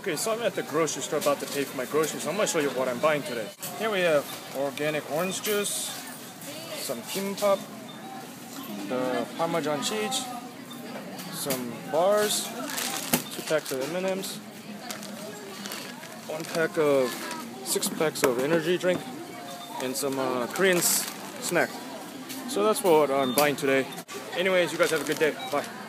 Okay, so I'm at the grocery store about to pay for my groceries. So I'm going to show you what I'm buying today. Here we have organic orange juice, some kimbap, the Parmesan cheese, some bars, 2 packs of M&Ms, 6 packs of energy drink, and some Korean snack. So that's what I'm buying today. Anyways, you guys have a good day. Bye.